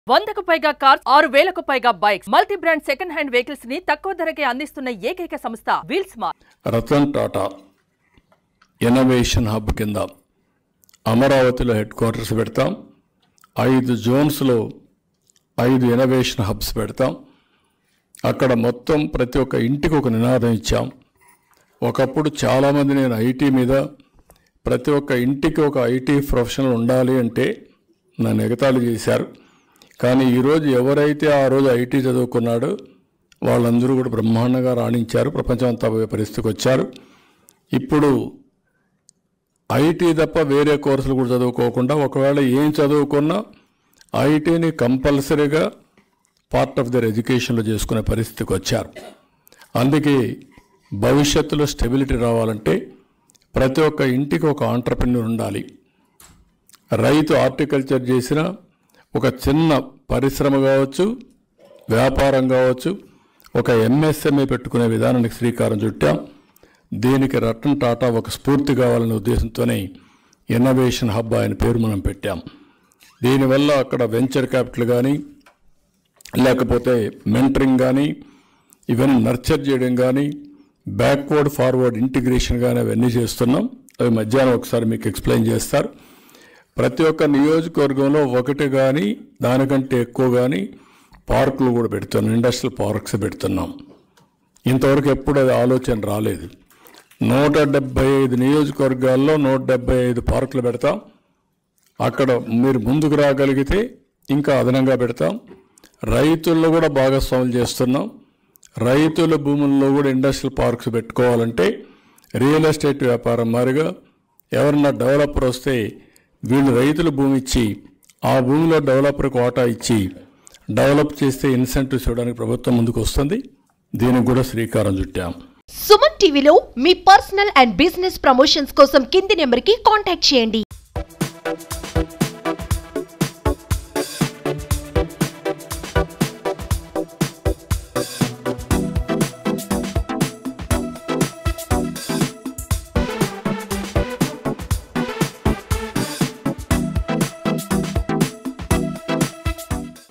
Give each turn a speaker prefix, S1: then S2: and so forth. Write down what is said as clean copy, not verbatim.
S1: 100కు పైగా కార్స్, 6000కు పైగా bikes, multi brand second hand vehicles ని తక్కువ ధరకే అందిస్తున్న ఏకైక సంస్థ wheel smart.
S2: Ratan Tata innovation hub కింద అమరావతిలో హెడ్ క్వార్టర్స్ పెడతాం. 5 జోన్స్లో 5 ఇన్నోవేషన్ హబ్స్ పెడతాం. అక్కడ మొత్తం ప్రతి ఒక్క ఇంటికి ఒక నినాదం ఇచ్చాం. ఒకప్పుడు చాలామంది నేను ఐటీ మీద ప్రతి ఒక్క ఇంటికి ఒక ఐటీ ప్రొఫెషనల్ ఉండాలి అంటే నన్ను ఎగతాళి చేశారు. కానీ ఈరోజు ఎవరైతే ఆ రోజు ఐటీ చదువుకున్నాడో వాళ్ళందరూ కూడా బ్రహ్మాండంగా రాణించారు, ప్రపంచం అంతా పోయే పరిస్థితికి వచ్చారు. ఇప్పుడు ఐటీ తప్ప వేరే కోర్సులు కూడా చదువుకోకుండా ఒకవేళ ఏం చదువుకున్నా ఐటీని కంపల్సరీగా పార్ట్ ఆఫ్ దర్ ఎడ్యుకేషన్లో చేసుకునే పరిస్థితికి వచ్చారు. అందుకే భవిష్యత్తులో స్టెబిలిటీ రావాలంటే ప్రతి ఒక్క ఇంటికి ఒక ఆంట్రప్రెన్యూర్ ఉండాలి. రైతు హార్టికల్చర్ చేసిన ఒక చిన్న పరిశ్రమ కావచ్చు, వ్యాపారం కావచ్చు, ఒక ఎంఎస్ఎంఈ పెట్టుకునే విధానానికి శ్రీకారం చుట్టాం. దీనికి రతన్ టాటా ఒక స్ఫూర్తి కావాలనే ఉద్దేశంతోనే ఇన్నోవేషన్ హబ్ ఆయన పేరు మనం పెట్టాం. దీనివల్ల అక్కడ వెంచర్ క్యాపిటల్ కానీ లేకపోతే మెంటరింగ్ కానీ ఇవన్నీ నర్చర్ చేయడం కానీ బ్యాక్వర్డ్ ఫార్వర్డ్ ఇంటిగ్రేషన్ కానీ అవన్నీ చేస్తున్నాం. అవి మధ్యాహ్నం ఒకసారి మీకు ఎక్స్ప్లెయిన్ చేస్తారు. ప్రతి ఒక్క నియోజకవర్గంలో ఒకటి కానీ దానికంటే ఎక్కువ కానీ పార్కులు కూడా పెడుతున్నాం, ఇండస్ట్రియల్ పార్క్స్ పెడుతున్నాం. ఇంతవరకు ఎప్పుడు అది ఆలోచన రాలేదు. 175 నియోజకవర్గాల్లో 175 పార్కులు పెడతాం. అక్కడ మీరు ముందుకు రాగలిగితే ఇంకా అదనంగా పెడతాం. రైతుల్లో కూడా భాగస్వాములు చేస్తున్నాం. రైతుల భూముల్లో కూడా ఇండస్ట్రియల్ పార్క్స్ పెట్టుకోవాలంటే రియల్ ఎస్టేట్ వ్యాపారం మారిగా ఎవరన్నా డెవలపర్ వస్తే వీళ్ళు రైతుల భూమి ఇచ్చి ఆ భూమిలో డెవలపర్కి వాటా ఇచ్చి డెవలప్ చేస్తే ఇన్సెంటివ్స్ ఇవ్వడానికి ప్రభుత్వం ముందుకు వస్తుంది. దీనికి కూడా శ్రీకారం చుట్టాం.
S3: సుమన్ టీవీలో మీ పర్సనల్ అండ్ బిజినెస్ ప్రమోషన్స్ కోసం కింది నెంబర్కి కాంటాక్ట్ చేయండి.